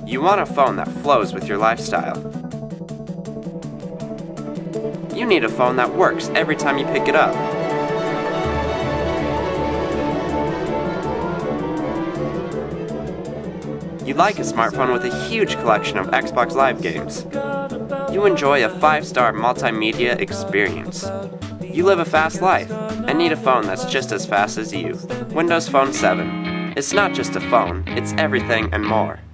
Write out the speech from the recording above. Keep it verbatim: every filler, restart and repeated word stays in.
You want a phone that flows with your lifestyle. You need a phone that works every time you pick it up. You like a smartphone with a huge collection of Xbox Live games. You enjoy a five-star multimedia experience. You live a fast life and need a phone that's just as fast as you. Windows Phone seven. It's not just a phone, it's everything and more.